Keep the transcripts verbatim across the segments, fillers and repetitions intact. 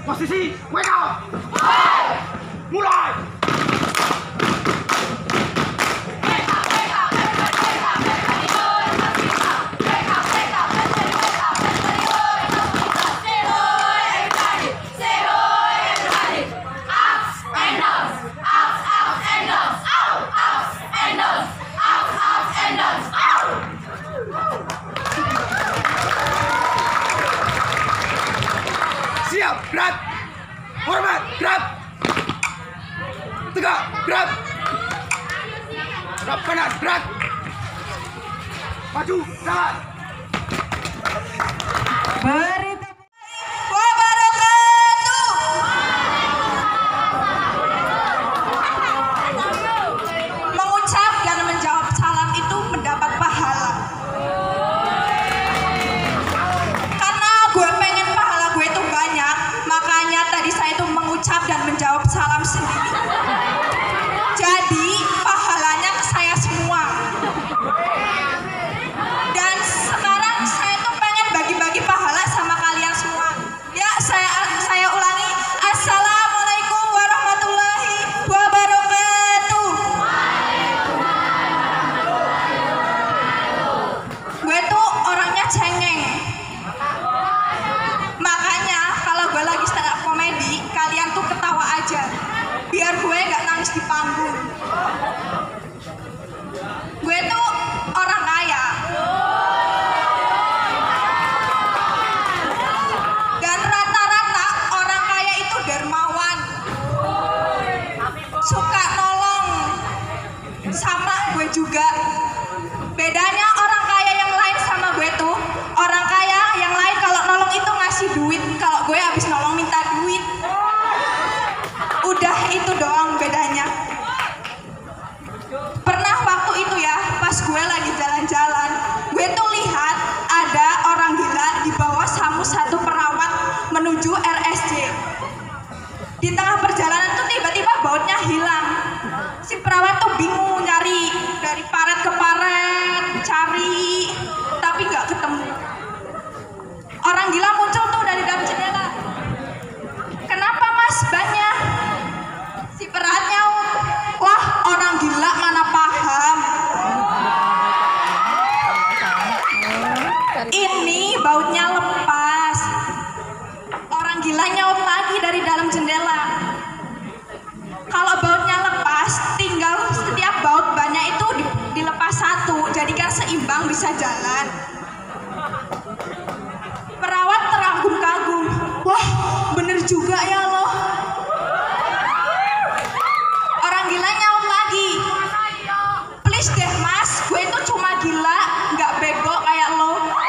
Posisi, wake up! Mulai! Siap, gerak! Hormat, gerak! Tegak, gerak! Gerak kanan, gerak! Maju, jalan! Berita wabarakatuh. Mengucap dan menjawab salam itu mendapat pahala. Karena gue pengen pahala gue itu banyak, makanya tadi saya itu mengucap dan menjawab salam sendiri. Jadi pahalanya ke saya semua. Dan sekarang saya tuh pengen bagi-bagi pahala sama kalian semua. Ya, saya saya ulangi. Assalamualaikum warahmatullahi wabarakatuh. Gue tuh orangnya cengeng. Makanya kalau gue lagi stand up komedi, kalian tuh ketawa aja. Biar gue gak nangis di panggung. Gue tuh orang kaya. Dan rata-rata orang kaya itu dermawan, suka nolong. Sama gue juga. Bedanya orang kaya yang lain sama gue tuh, orang kaya yang lain kalau nolong itu ngasih duit, kalau gue habis nolong minta duit. Udah itu doang bedanya. Pernah waktu itu ya, pas gue lagi jalan-jalan, gue tuh lihat ada orang gila di bawah samu satu perawat menuju R S C. Di tengah perjalanan tuh tiba-tiba bautnya hilang. Si perawat tuh bingung nyari dari paret ke paret, cari, tapi nggak ketemu. Orang gila muncul tuh dari dalam jendela. Kenapa mas bannya? Si perawatnya, wah orang gila mana paham. Ini bautnya lepas. Orang gila nyaut lagi dari dalam jendela. Kalau bautnya lepas, tinggal setiap baut banyak itu dilepas satu, jadikan seimbang bisa jalan. Perawat teragum-kagum. Wah, bener juga ya loh. Orang gila nyaut lagi. Please deh mas, gue itu cuma gila, nggak bego kayak lo.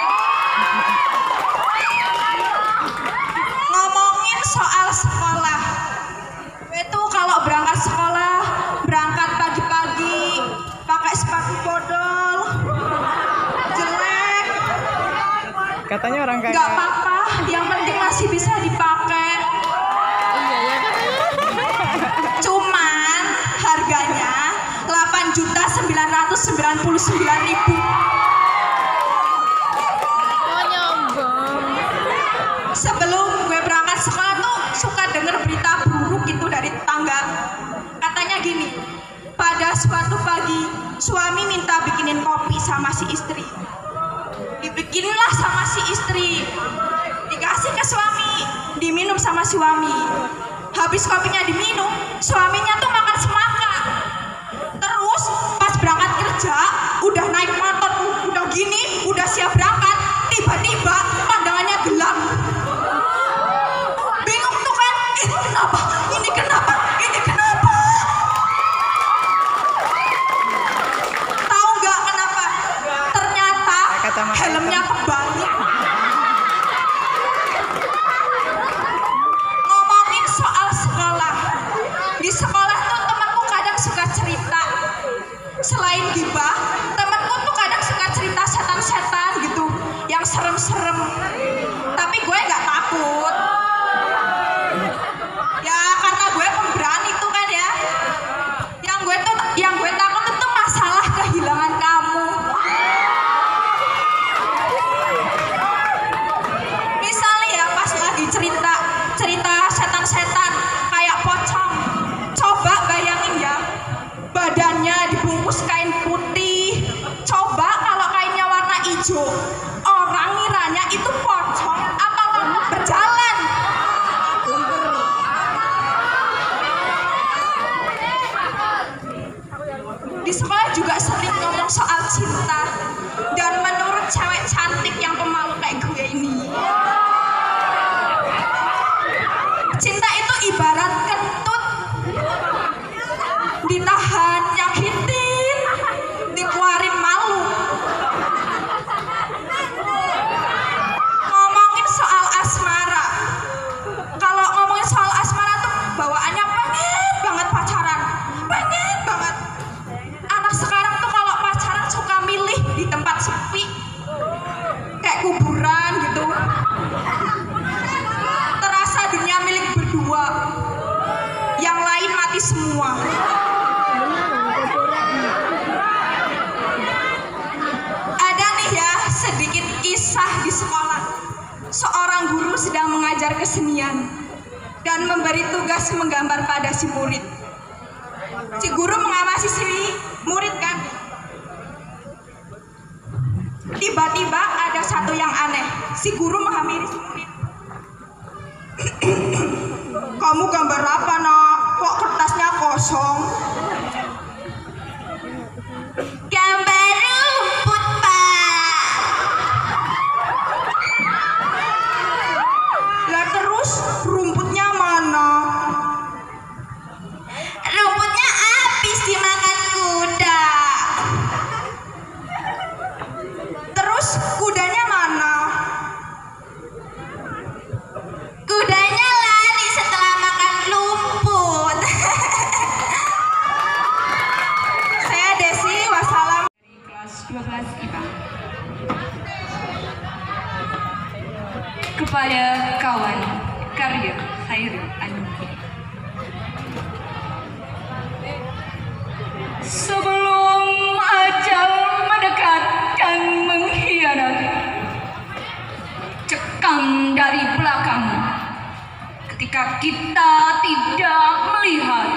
Ngomongin soal sekolah, gue tuh kalau berangkat sekolah, berangkat pagi-pagi, pakai sepatu bodol, jelek. Katanya orang kaya. Nggak apa-apa, yang penting masih bisa dipakai. Cuman harganya delapan juta sembilan ratus sembilan puluh sembilan ribu. Sebelum gue berangkat sekolah tuh suka denger berita buruk gitu dari tetangga. Katanya gini, pada suatu pagi suami minta bikinin kopi sama si istri. Dibikinlah sama si istri, dikasih ke suami, diminum sama suami. Habis kopinya diminum, suaminya tuh makan semangka. Terus pas berangkat kerja, udah naik motor, udah gini, udah siap berangkat, tiba-tiba pandangannya gelap. Bingung tuh kan, ini kenapa, ini kenapa, ini kenapa. Tahu nggak kenapa? Ternyata helmnya kebalik. Ngomongin soal sekolah, di sekolah tuh temanku sedang mengajar kesenian dan memberi tugas menggambar pada si murid. Si guru mengawasi si murid kan. Tiba-tiba ada satu yang aneh. Si guru menghampiri si murid. Kamu gambar apa, nak? Kok kertasnya kosong? Gambar rumput, Pak. Lah terus rumputnya mana? Rumputnya habis dimakan kuda. Terus kudanya mana? Kudanya lari setelah makan lumput. Saya Desi, wassalam. Kelas dua belas I P A. Kepada kawan karya Khairi Aniki. Sebelum ajal mendekat dan mengkhianati, cekam dari belakang ketika kita tidak melihat,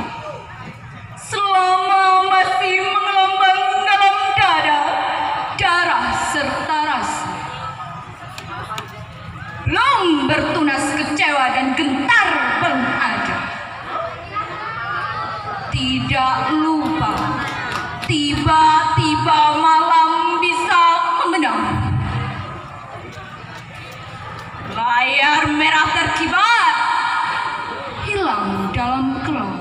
selama masih menggelombang dalam dada darah serta rasa. Belum bertunas kecewa dan gentar belum ada. Tidak lupa, tiba-tiba malam bisa mengenang. Layar merah terkibar, hilang dalam kelam.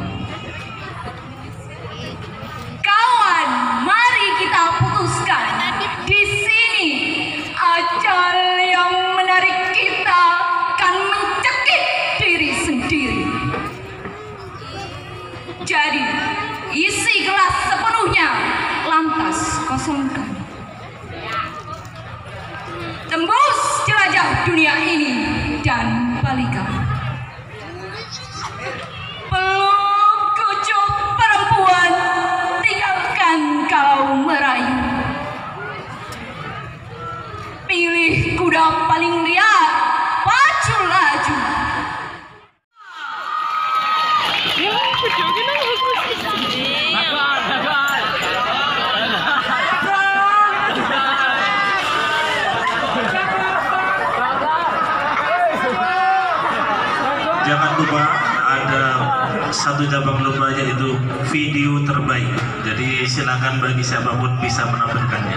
Kawan, mari kita putuskan. Di sini ajal yang menarik kita kan mencekik diri sendiri. Jadi, isi kelas sepenuhnya, lantas kosongkan. Tembus jelajah dunia ini dan balikan. Peluk kucuk perempuan, tinggalkan kau merayu. Pilih kuda paling liar, pacu laju. Jangan lupa ada satu cabang lomba yaitu video terbaik. Jadi silakan bagi siapapun bisa menampilkannya.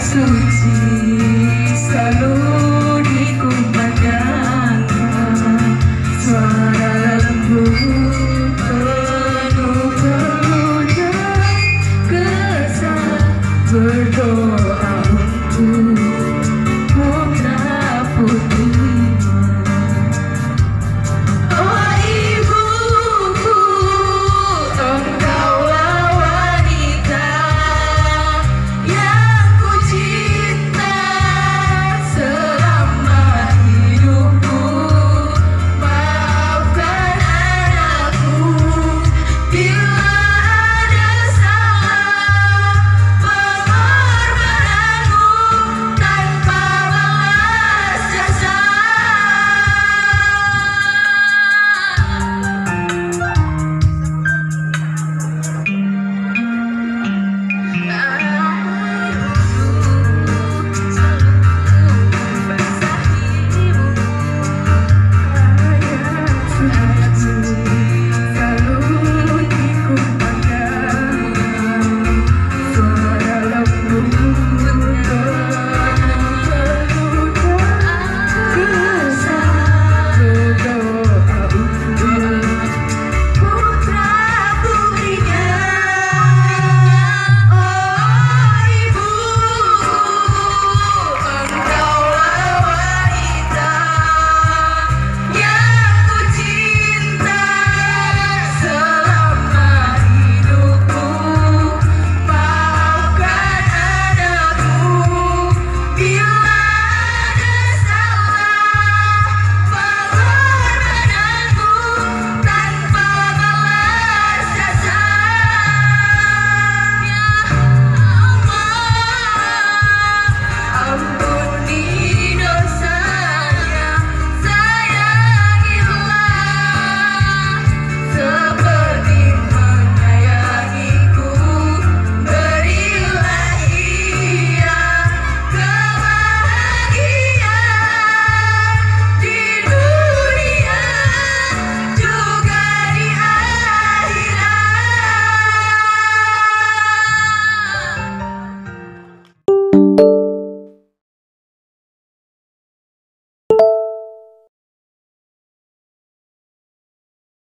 suci selalu